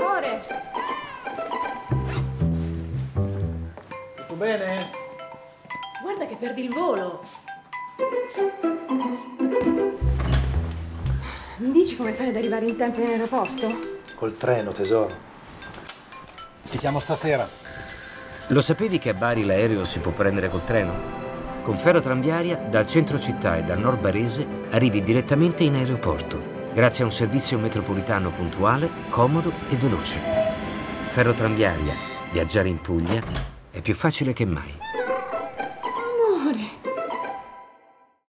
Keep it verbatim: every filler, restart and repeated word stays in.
amore. Tutto bene? Guarda che perdi il volo. Mi dici come fai ad arrivare in tempo in aeroporto? Col treno, tesoro. Ti chiamo stasera. Lo sapevi che a Bari l'aereo si può prendere col treno? Con Ferrotramviaria, dal centro città e dal nord barese, arrivi direttamente in aeroporto, grazie a un servizio metropolitano puntuale, comodo e veloce. Ferrotramviaria, viaggiare in Puglia è più facile che mai.